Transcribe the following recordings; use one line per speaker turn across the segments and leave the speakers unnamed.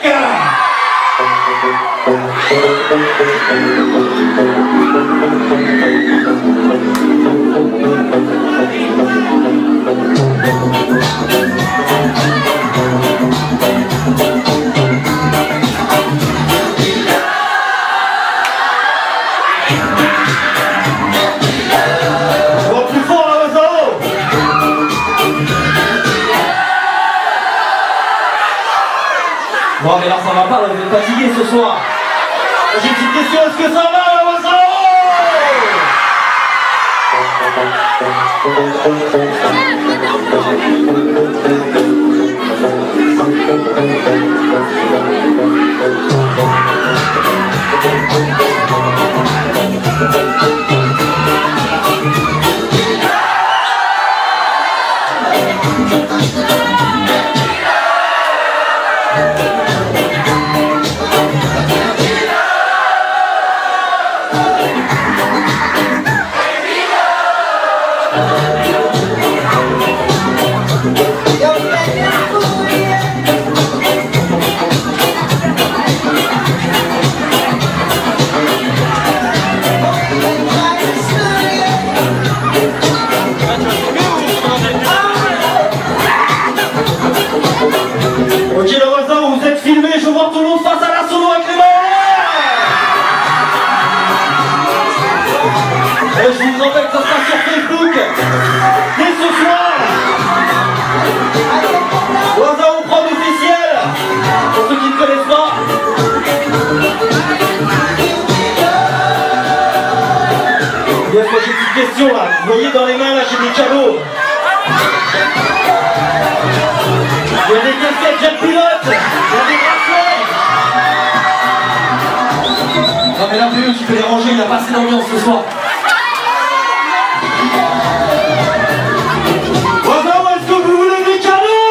Bon mais là ça va pas, là, vous êtes fatigués ce soir. J'ai une petite question, est-ce que ça va là, ok le voisin, vous êtes filmé, je veux voir tout le monde face à la solo avec les mains. Et je vous rappelle que ça sera sur Facebook dès ce soir. Voisin au prod officiel, pour ceux qui ne connaissent pas. Bien, moi j'ai une petite question là, vous voyez dans les mains là j'ai des cadeaux. Il y a des casquettes jet pilote, il y a des bracelets. Non mais là PE tu peux les ranger, il n'y a pas assez d'ambiance ce soir. Voisin, où est-ce que vous voulez des cadeaux?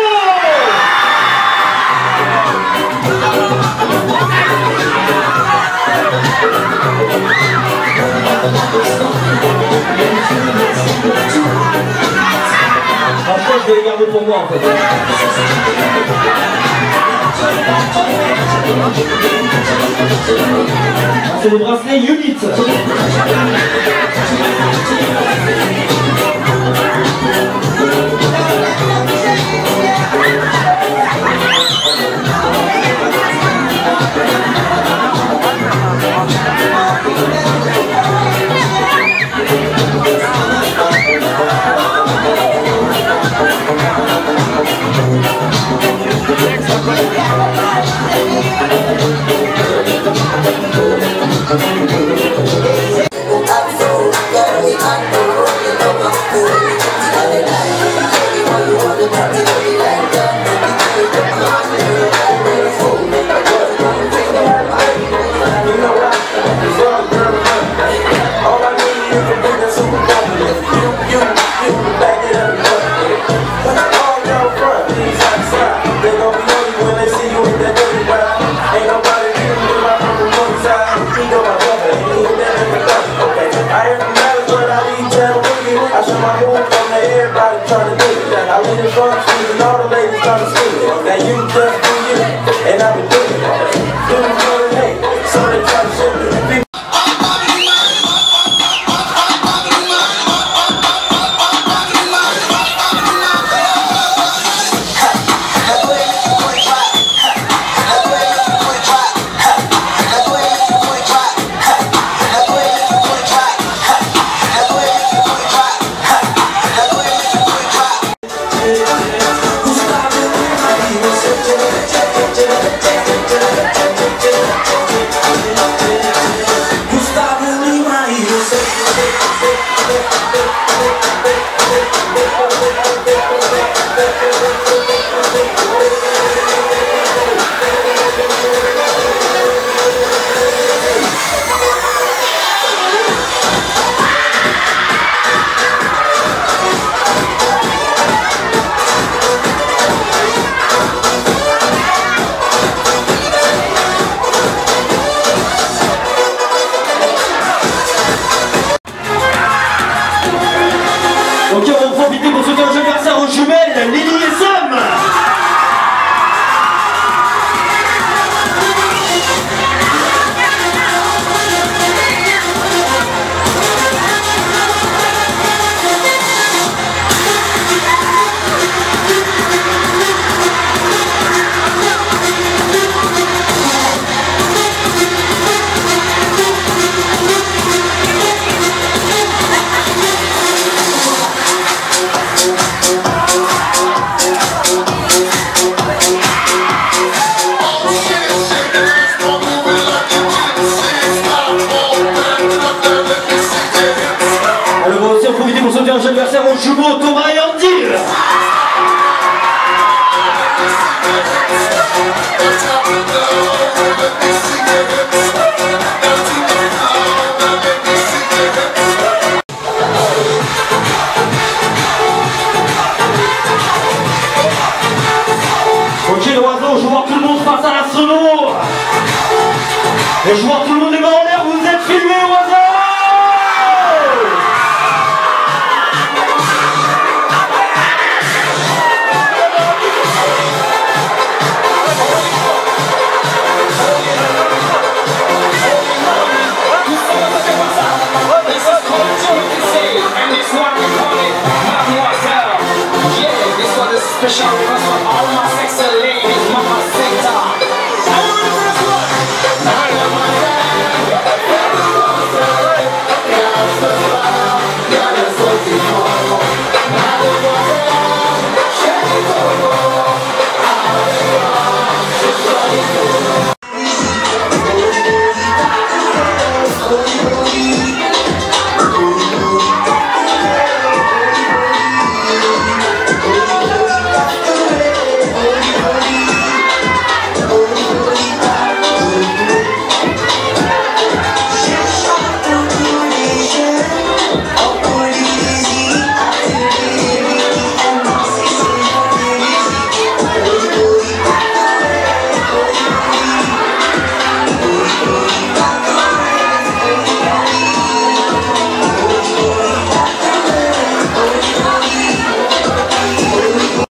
Franchement je vais les garder pour moi en fait. C'est le bracelet Unit. Ok, on va en profiter pour souhaiter un joyeux anniversaire aux jumelles, Lily et Sam. profiter pour souhaiter un jeune anniversaire aux jumeaux Thomas et Andy. Ok l'oiseau, je vois tout le monde face à la sono. Et je vois tout le monde est mains en l'air, vous êtes filmés oiseau.
Special